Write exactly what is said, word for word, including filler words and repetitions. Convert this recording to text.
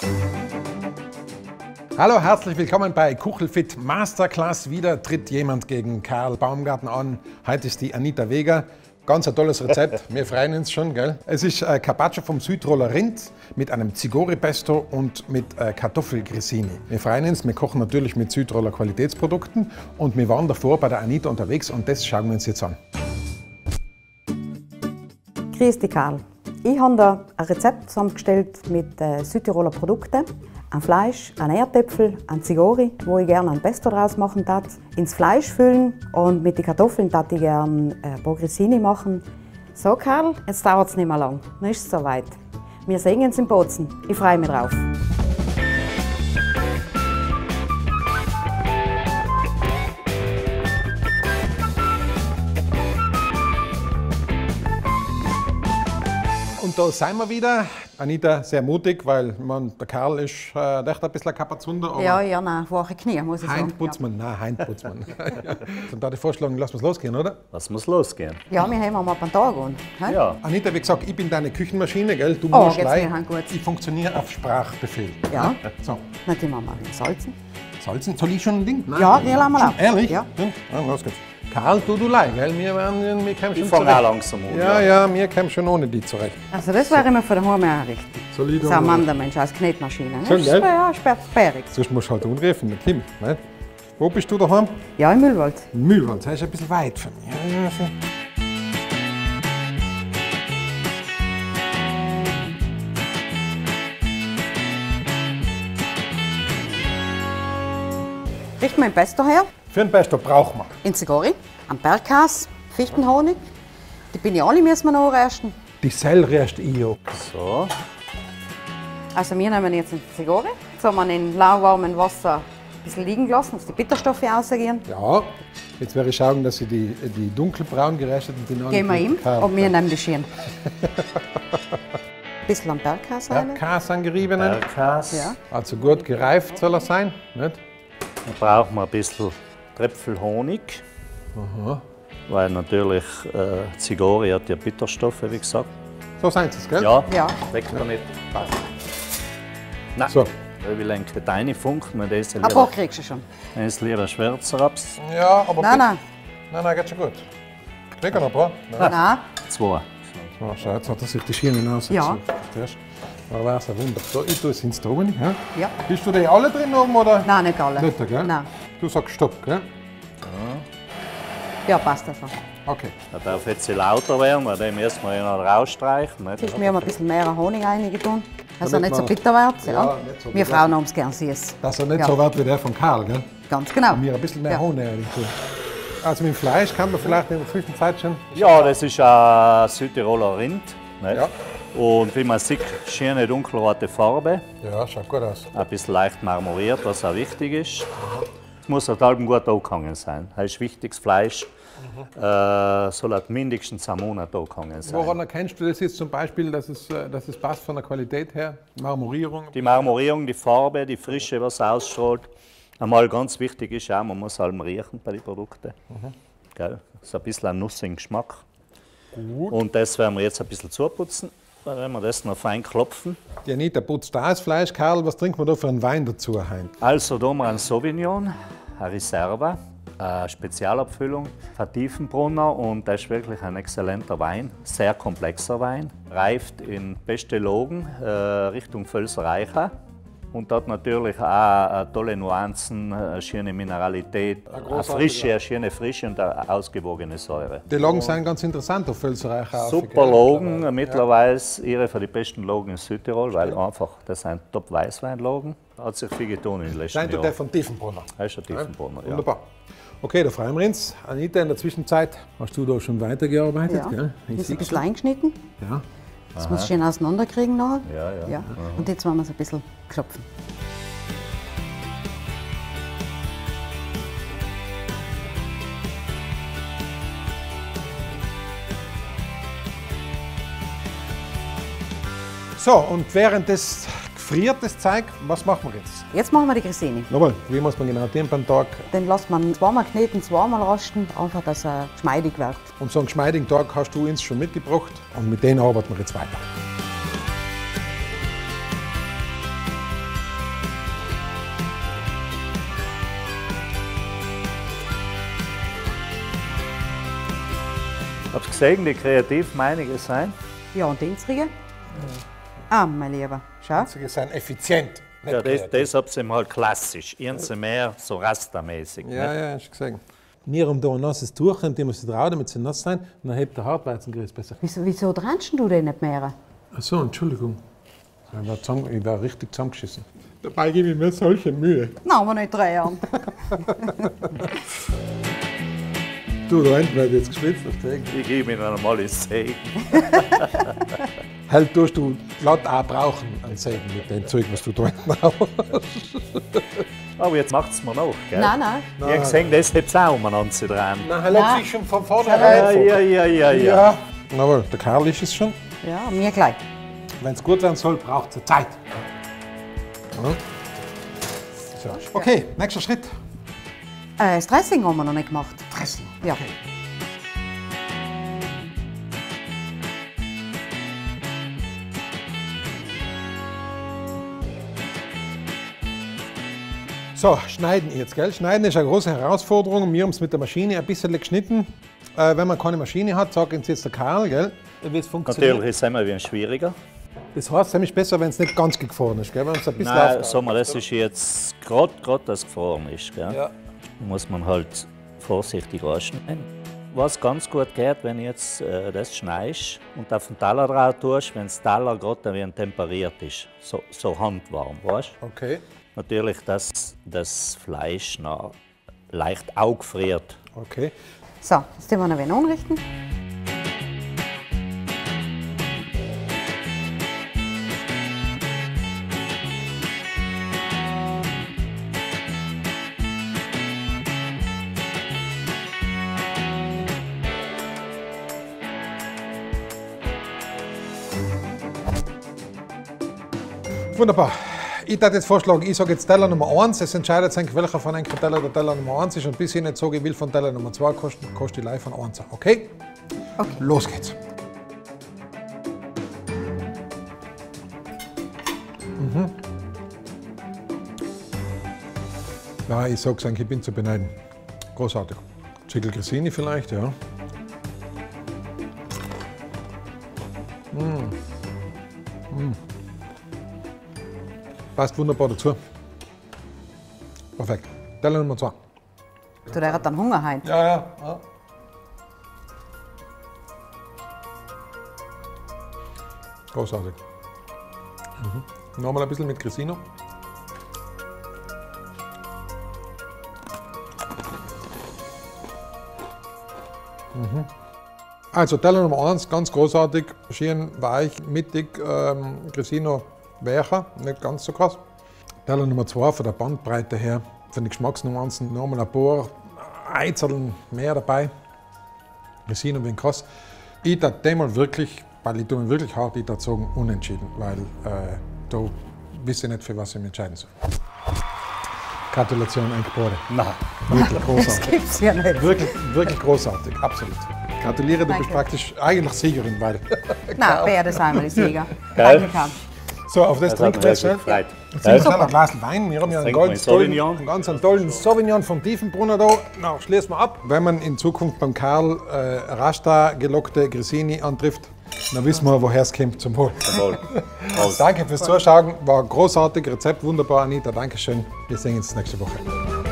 Hallo, herzlich willkommen bei Kuchelfit Masterclass. Wieder tritt jemand gegen Karl Baumgarten an. Heute ist die Anita Weger. Ganz ein tolles Rezept. Wir freuen uns schon, gell? Es ist äh, Carpaccio vom Südtiroler Rind mit einem Zigori-Pesto und mit äh, Kartoffelgrissini. Wir freuen uns, wir kochen natürlich mit Südtiroler Qualitätsprodukten und wir waren davor bei der Anita unterwegs und das schauen wir uns jetzt an. Grüß dich, Karl. Ich habe da ein Rezept zusammengestellt mit äh, Südtiroler Produkten. Ein Fleisch, ein Erdäpfel, ein Zigori, wo ich gerne ein Pesto draus machen darf. Ins Fleisch füllen und mit den Kartoffeln darf ich gerne ein paar Grissini machen. So, Karl, jetzt dauert es nicht mehr lang. Dann ist es soweit. Wir sehen uns in Bozen. Ich freue mich drauf. Und da sind wir wieder. Anita, sehr mutig, weil man, der Karl ist äh, echt ein bisschen Kapazunder. Ja, ja, nein, wache Knie, muss ich sagen. Heint putzt man, nein, Heint putzt man. Dann darf ich vorschlagen, lass uns losgehen, oder? Was muss losgehen? Ja, wir haben mal ein paar Tage an. Ja. Anita, wie gesagt, ich bin deine Küchenmaschine, gell? Du Oh, musst geht's gleich. mir halt gut. Ich funktioniere auf Sprachbefehl. Ja. So, Dann tun wir mal den Salzen. Salzen. Soll ich schon ein Ding? Nein. Ja, wir lassen mal Schon? ab. Ehrlich? Ja. Ja, los geht's. Karl, tu du leid, gell? Wir, werden, wir kommen Ich schon fange auch zurecht. langsam an. Ja, ja, wir kommen schon ohne die zurecht. Also das wäre immer von daheim her richtig. Soll ich Das da ist ein mal- Mandelmensch als Knetmaschine. Schon, Das gell? ist ja sperrig. Sonst musst du halt anrufen, der Kim. Nicht? Wo bist du daheim? Ja, im Müllwald. In Mühlwald, das ist ein bisschen weit von mir. Ja, ja, so. Richten wir ein Pesto her, Für ein Pesto brauchen wir in Zigori, ein Bergkäse, Fichtenhonig. Die Pignoli müssen wir noch anrösten. die Sellerie erst einjagen. So. Also wir nehmen jetzt den Zigori, jetzt haben wir ihn in lauwarmem Wasser ein bisschen liegen gelassen, dass die Bitterstoffe rausgehen. Ja, jetzt werde ich schauen, dass ich die, die dunkelbraun gerösteten Bananen... Gehen wir ihm Karl- und wir nehmen die Schirn. Ein bisschen am Bergkäse rein. Bergkäse angeriebenen. Bergkäse. Ja. Also gut gereift soll er sein. Nicht? Dann brauchen wir ein bisschen Tröpfel Honig. Weil natürlich äh, Zigori hat ja Bitterstoffe, wie gesagt. So sind es, gell? Ja, Ja. weckt man nicht. Passt. Nein, So. ich will lenken deine Funk, man das Ein paar lieber, kriegst du schon. das lieber schwärzer ab. Ja, aber Nein, bitte- nein, Nein, nein, geht schon gut. Krieg noch ein paar? Nein. nein. Zwei. So, schau, jetzt hat er sich die Schienen ausgesucht. Ja. Zuerst. Da war es ein Wunder. So, ich tue es ins Drogen. Ja? Ja. Bist du die alle drin oben, oder? Nein, nicht alle. Nicht, gell? Nein. Du sagst Stopp, gell? Ja, passt das schon. Okay. Er darf jetzt lauter werden, weil den müssen wir ja noch rausstreichen. Nicht? Jetzt wir haben ein bisschen mehr Honig reingetan, dass er Damit nicht so man- bitter wird. Ja. Ja, nicht so wir bitter. Frauen haben es gern süß. Dass er nicht Ja. so wird wie der von Karl, gell? Ganz genau. Mir ein bisschen mehr Ja. Honig rein tun. Also mit dem Fleisch kann man vielleicht in der Zwischenzeit schon... Ja, das ist ein Südtiroler Rind. Nicht? Ja. Und wie man sieht, schöne dunkelrote Farbe. Ja, schaut gut aus. Ein bisschen leicht marmoriert, was auch wichtig ist. Es muss halt halb gut angehangen sein. Das ist wichtiges Fleisch. Äh, soll halt mindestens einen Monat angehangen sein. Woran erkennst du das jetzt zum Beispiel, dass es, äh, dass es passt von der Qualität her? Marmorierung? Die Marmorierung, die Farbe, die Frische, was ausstrahlt. Einmal ganz wichtig ist auch, man muss halt riechen bei den Produkten. Gell? So ein bisschen ein nussigen Geschmack. Gut. Und das werden wir jetzt ein bisschen zuputzen. Dann werden wir das noch fein klopfen. Die Anita putzt da das Fleisch. Karl, was trinkt man da für einen Wein dazu? Hein? Also da haben wir einen Sauvignon, eine Reserve, eine Spezialabfüllung, ein Tiefenbrunner und das ist wirklich ein exzellenter Wein, sehr komplexer Wein. Reift in beste Lagen äh, Richtung Völserreicher und hat natürlich auch äh, tolle Nuancen, eine schöne Mineralität, eine Frische, eine schöne Frische und eine ausgewogene Säure. Die Lagen sind ganz interessant auf Völserreich. Super Lagen, mittlerweile ihre von den besten Lagen in Südtirol, weil einfach das sind Top-Weißweinlagen. Hat sich viel getan in den letzten Seid ihr der Jahren. von Tiefenbrunner? Das ist ein Tiefenbrunner, ja. Wunderbar. Okay, da freuen wir uns. Anita, in der Zwischenzeit hast du da schon weitergearbeitet, Ja. gell? Ich Das ist sehe ein bisschen schon. eingeschnitten. Ja. Das muss schön auseinanderkriegen nachher. Ja, ja. Ja. Und jetzt wollen wir es ein bisschen klopfen. So, und während das gefriert, das Zeug, was machen wir jetzt? Jetzt machen wir die Grissini. Nochmal, wie muss man genau den beim Tag Den lässt man zweimal kneten, zweimal rasten, einfach dass er geschmeidig wird. und so einen geschmeidigen Tag hast du uns schon mitgebracht und mit denen arbeiten wir jetzt weiter. Habt ihr gesehen, wie kreativ meinige sein? Ja, und die unsere? Ah, mein Lieber, schau. Sie sind effizient. Nicht Ja, das, kreativ. das habt ihr mal klassisch. Irgendwie mehr so rastermäßig. Ja, ja, hast du gesehen. Wir haben da ein nasses Tuch, und die muss drauf, damit sie nass sein. Und dann hebt der Hartweizengrieß besser. Wieso, wieso trennst du den nicht mehr? Ach so, Entschuldigung. Ich war, zusammen, ich war richtig zusammengeschissen. Dabei gebe ich mir solche Mühe. Nein, aber nicht drehen. Du, da hinten wird jetzt geschwitzt. Deswegen. Ich gebe ihnen mal ins Segen. Halt tust du laut auch brauchen an Segen mit dem Zeug, was du da hinten hast. Aber jetzt macht es mir noch, gell? Nein, nein. Ich habe gesehen, das habt ihr auch umeinander dran. Na, er Ja. hat sich schon von Ja, vornherein. ja, ja, ja, ja. Ja. Aber der Karl ist es schon. Ja, mir gleich. Wenn es gut sein soll, braucht es Zeit. Ja. So. Okay, nächster Schritt. Äh, das Dressing haben wir noch nicht gemacht. Dressing. Ja. Okay. So, schneiden jetzt, gell? Schneiden ist eine große Herausforderung. Wir haben es mit der Maschine ein bisschen geschnitten. Äh, wenn man keine Maschine hat, sagt uns jetzt der Karl, gell? Wie es funktioniert. Natürlich ist es immer ein schwieriger. Das heißt, es ist besser, wenn es nicht ganz gefroren ist, gell? Wenn es ein bisschen Nein, auftaut. sag mal, das ist jetzt gerade, gerade das gefroren ist. Gell? Ja. Muss man halt vorsichtig anschneiden. Was ganz gut geht, wenn du jetzt äh, das schneidest und auf den Teller drauf tust, wenn das Teller gerade wie temperiert ist, so, so handwarm, weißt du? Okay. Natürlich, dass das Fleisch noch leicht aufgefriert. Okay. So, jetzt tun wir noch ein wenig anrichten. Wunderbar. Ich würde jetzt vorschlagen, ich sage jetzt Teller Nummer eins. Es entscheidet sich, welcher von einem Teller der Teller Nummer eins ist. Und bis ich nicht sage, ich will von Teller Nummer zwei kosten, koste ich live von eins. Okay? Okay. Los geht's. Mhm. Ja, ich sag's eigentlich, ich bin zu beneiden. Großartig. Chicken Grissini vielleicht, ja. Mm. Mm. Passt wunderbar dazu. Perfekt. Teller Nummer zwei. Du, der hat dann Hunger heim. Ja, ja. ja. Großartig. Mhm. Nochmal ein bisschen mit Grissino. Mhm. Also Teller Nummer eins, ganz großartig, schön weich, mittig, ähm, Grissino weicher, nicht ganz so krass. Teller Nummer zwei von der Bandbreite her, von den Geschmacksnuancen, nochmal ein paar Einzeln mehr dabei. Grissino bin krass. Ich darf den mal wirklich, weil ich tue mich wirklich hart, ich darf sagen, unentschieden, weil äh, da wisse ich nicht, für was ich mich entscheiden soll. Gratulation, Enke Bode. Nein. Wirklich Das großartig. gibt's ja nicht. Wirklich, wirklich großartig, absolut. Gratuliere, du bist Danke. praktisch eigentlich Siegerin, weil. Nein, beide sind wir die Sieger. Geil. Danke, Karl. So, auf das Das hat mich Trinkfest. sehr gefreut. Jetzt trinken wir ein Glas Wein. Wir haben ja einen trinken wir ganz einen tollen, Sauvignon. einen ganz einen tollen Sauvignon vom Tiefenbrunner da. Na, schließen wir ab. Wenn man in Zukunft beim Karl äh, Rasta gelockte Grissini antrifft, dann wissen wir, woher es kommt zum Wohl. Jawohl. Prost. Danke fürs Zuschauen. War ein großartiges Rezept, wunderbar, Anita. Dankeschön. Wir sehen uns nächste Woche.